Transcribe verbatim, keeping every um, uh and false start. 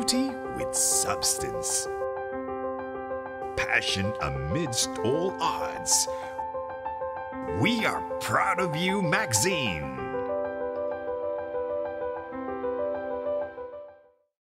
beauty with substance. Passion amidst all odds. We are proud of you, Maxine.